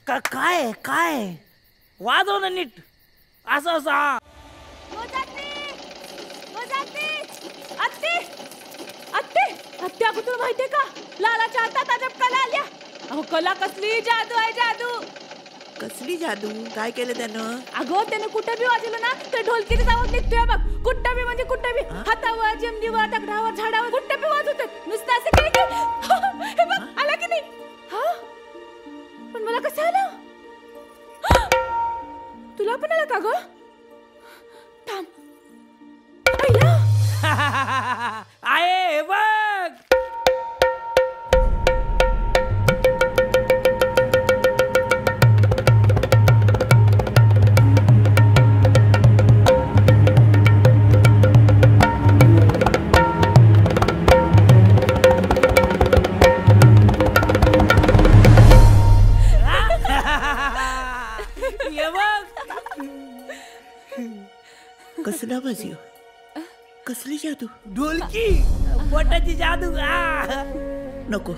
काय काय वाजव ना नीट असं असं. आत्या तुला माहितीये का लालाच्या हातात अजब कला आल्या. अहो कला कसली जादू आहे जादू. कसली जादू काय केलं त्यानं. अगं त्यानं कुठं बी वाजवलं ना तर ढोलकीचा आवाज निघतोय बघ. कुठं बी म्हणजे कुठं बी हातावर जमदीवर दगडावर झाडावर कुठं बी वाजवतात नुसतं असं काय की हे बघ आला की नाही. हा पण मला कसं आलं. तुला पण आला का ग. थांब आहे बघ. कसला वाजव कसली जादू. ढोलकी पोटाची जादू. नको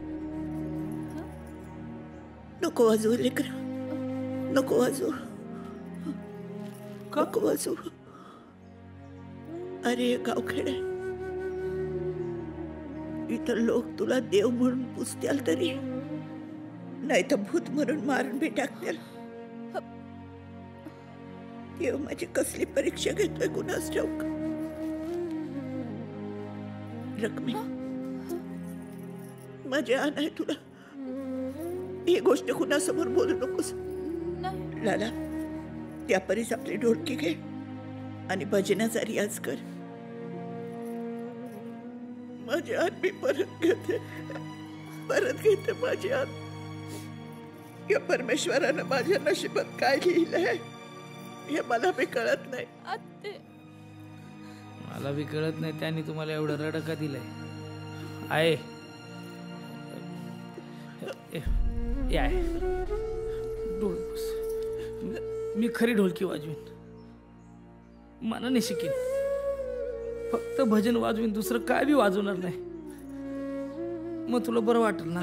नको वाजवू लेकर नको वाजवू नको वाजवू. अरे गावखेड आहे इथं लोक तुला देव म्हणून पुजत्याल तरी नाही तर भूत म्हणून मारून बी टाकतील. देव माझी कसली परीक्षा घेतोय कुणास ठाऊक. रकमी माझी आण आहे तुला. ही गोष्ट कुणासमोर बोलू नकोस. लाला त्या परीस आपली ढोलकी घे आणि भजनाचा रियाज कर. माझी आण मी परत घेते माझी आण. या परमेश्वरानं माझ्या नशिबात काय लिहिलंय हे मला बी कळत नाही. मला बी कळत नाही त्यांनी तुम्हाला एवढं रड का दिलंय. आहे मी खरी ढोलकी वाजवीन मनाने शिकेन. फक्त भजन वाजवीन दुसरं काय बी वाजवणार नाही. मग तुला बरं वाटेल ना.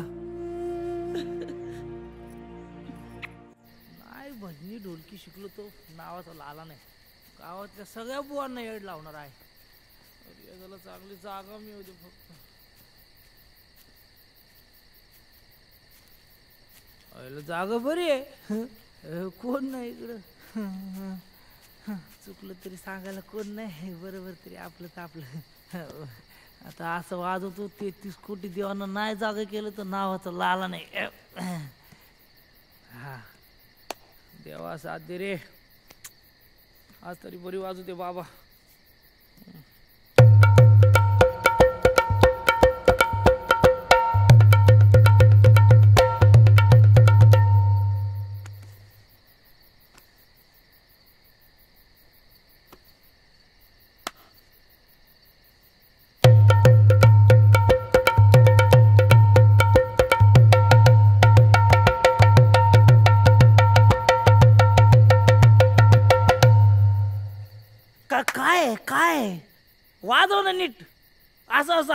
नाही भजनी ढोलकी शिकलो तो नावाचा लाला नाही. गावातल्या सगळ्या बुवांना येड लावणार आहे. याला चांगली जागा मिळू दे फक्त. जागा बरी आहे. कोण नाही इकडं. चुकलं तरी सांगायला कोण नाही. बरोबर तरी आपलं तर आपलं. आता असं वाजवतो 33 कोटी देवांना नाही जागा केलं तर नावाचा लाला नाही. हा देवा साथ दे रे. आज तरी बरी वाजवते बाबा. काय वाजव ना नीट असं असं.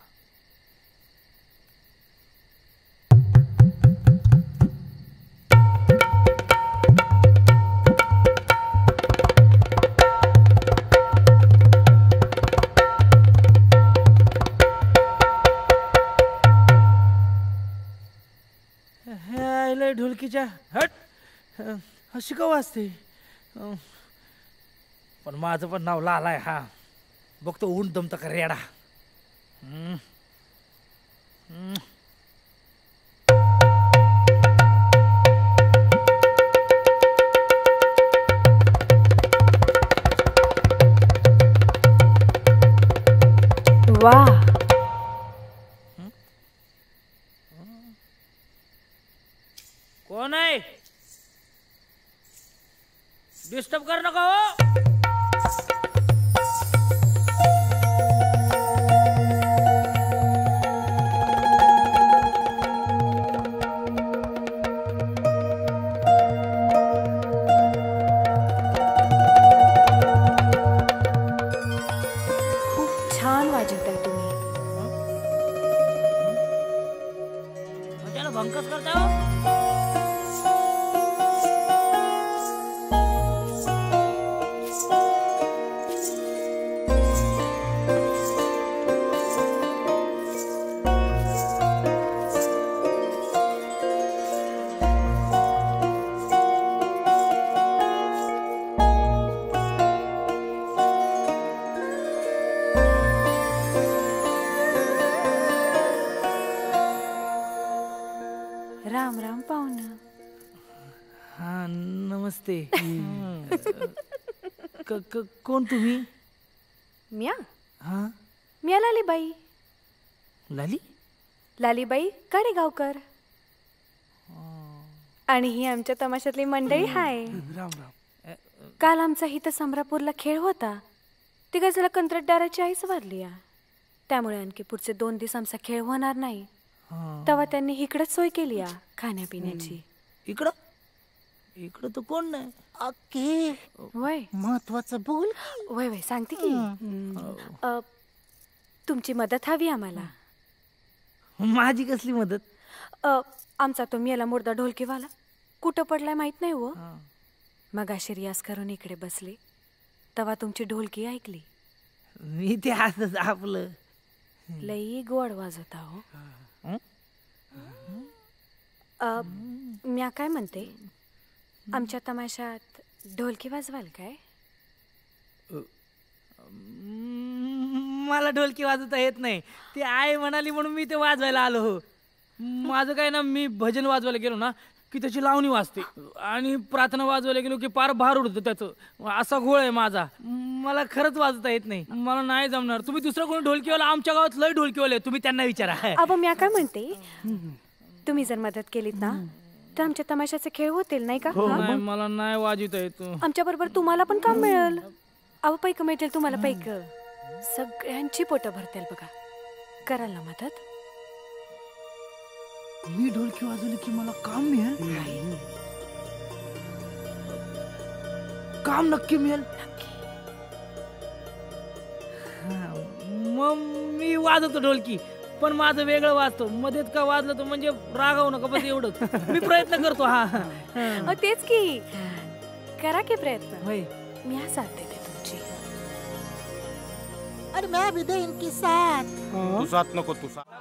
हे ढोलकीच्या हट अशी का वाजते. पण माझं पण नाव लाला आहे. हा बघतो ऊन दमतं का रेडा. वा कोण आहे. डिस्टर्ब कर नका हो. भंकस करता हो. हा नमस्ते. कोण तुम्ही? म्या हा म्या लालीबाई. लाली? लालीबाई काडेगावकर. आणि ही आमच्या तमाशातली मंडळी हाय. राम राम. काल आमचा इथं समरापूरला खेळ होता. ती गजाला कंत्राटदाराची आईच वारली. त्यामुळे आणखी पुढचे 2 दिवस आमचा खेळ होणार नाही. तेव्हा त्यांनी इकडंच सोय केली खाण्यापिण्याची. इकडं इकडं तर कोण नाही. ओके वय महत्वाचं बोल. वय वय सांगते की. तुमची मदत हवी आम्हाला. माझी कसली मदत? आमचा तो मेला मुर्दा ढोलकीवाला कुठं पडलाय माहित नाही हो. मग अशी रियाज करून इकडे बसले तेव्हा तुमची ढोलकी ऐकली. मी ते असंच आपलं लई गोड वाजवता हो. म्या काय म्हणते, आमच्या तमाशात ढोलकी वाजवाल काय? मला ढोलकी वाजवता येत नाही. ती आई म्हणाली म्हणून मी ते वाजवायला आलो हो. माझं काय ना, मी भजन वाजवायला गेलो ना की त्याची लावणी वाजते आणि प्रार्थना वाजवायला गेलो की पार भार उडतं त्याचं. असा घोळ आहे माझा. मला खरंच वाजवता येत नाही. मला नाही जमणार. तुम्ही दुसरा कोणी ढोलकीवाला, आमच्या गावात लय ढोलकीवाले, तुम्ही त्यांना विचारा. अबो म्या काय म्हणते, तुम्ही जर मदत केलीत ना तर आमच्या तमाशाचे खेळ होतील नाही का? नाही, मला नाही वाजवता येत. आमच्या बरोबर तुम्हाला पण काम मिळेल. अहो पैक मिळतील तुम्हाला. पैक सगळ्यांची पोटं भरतील बघा. कराल ना मदत? मी ढोलकी वाजवली की मला काम मिळेल? काम नक्की मिळेल. मग मी वाजवतो ढोलकी, पण माझं वेगळं वाजतो. मध्येच का वाजलं तर म्हणजे रागावू नका बस एवढंच. मी प्रयत्न करतो. हा तेच की. करा की प्रयत्न. होय, मी साथ देते तुमची. अरे मैं भी दे इनकी साथ. तू साथ नको, तू साथ.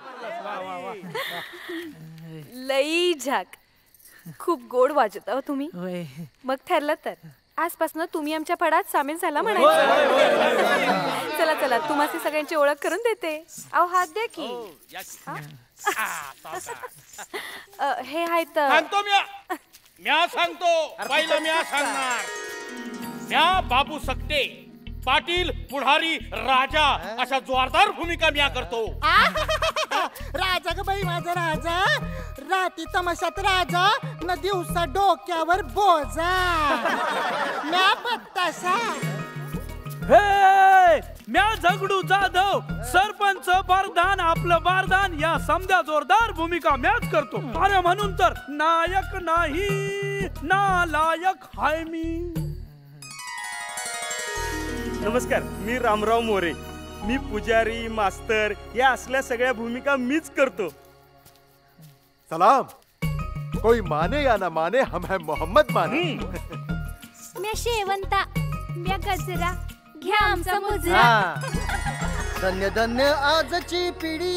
लई झाक. खूप गोड वाजवता हो तुम्ही. होय. मग ठरलं तर आजपासून तुम्ही आमच्या फडात सामील झाला म्हणायचं. चला चला, तुम्हाला सगळ्यांची ओळख करून देते. अहो हात द्या की. हे आहेत. सांगतो म्या सांगतो. पहिला म्या सांगणार. म्या बाबू सकते, पाटील, पुढारी, राजा अशा जोरदार भूमिका म्या करतो. राजा ग बाई, माझा राजा. राती तमाशात राजा न दिवसा डोक्यावर बोजा. म्या पत्तासा. म्या झगडू जाधव, सरपंच बारदान, आपलं बारदान या समध्या जोरदार भूमिका म्याच करतो. अरे म्हणून तर नायक नाही नालायक हाय मी. नमस्कार, मी रामराव मोरे. मी पुजारी, मास्तर या असल्या सगळ्या भूमिका मीच करतो. सलाम. कोई माने या ना माने, हम है मोहम्मद माने. म्या शेवंता, म्या गजरा, घ्या आमचा मुजरा. धन्य धन्य आजची पिढी.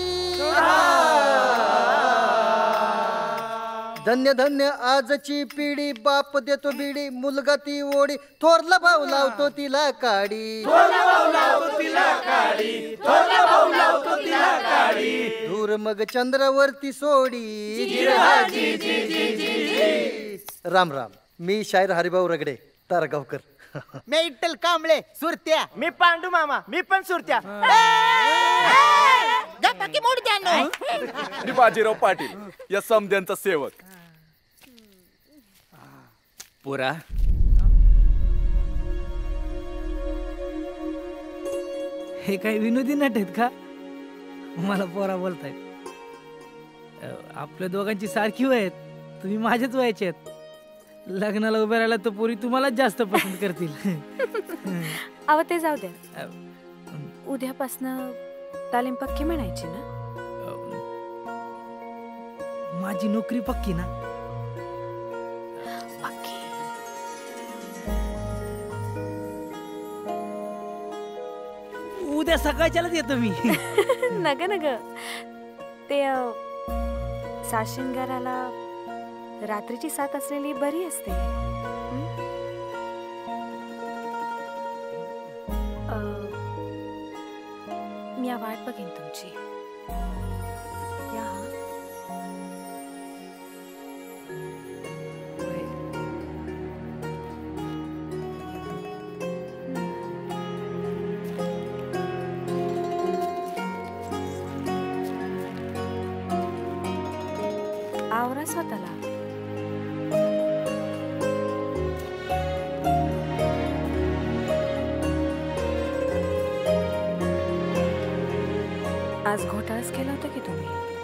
धन्य धन्य आजची पिढी. बाप देतो बिडी, मुलगा ती ओढी, थोरला भाऊ लावतो तिला काडी. धूर मग चंद्रावरती सोडी. राम राम. मी शायर हरिभाऊ रगडे, तारगावकर. मी इट्टल कांबळे, सुरत्या. मी पांडू मामा, मी पण सुरत्या. गप्पा की मोड द्या. मी बाजीराव पाटील, या समध्यांचा सेवक. पोरा, हे काही विनोदी नट आहेत का? मला पोरा बोलतायत. आपल्या दोघांची सारखी वय आहेत. तुम्ही माझ्याच वयाचे आहेत. लग्नाला उभे राहिला तर पोरी तुम्हालाच जास्त पसंत करतील. अहो ते जाऊ द्या. उद्यापासनं तालीम पक्की म्हणायची ना? माझी नोकरी पक्की ना? पक्की. उद्या सकाळच्यालाच येतो मी. नग नग. ते साशिंगाराला रात्रीची साथ असलेली बरी असते. मी वाट बघेन तुमची. या. बघा स्वतःला. आज घोटाळाच केला होता की तुम्ही.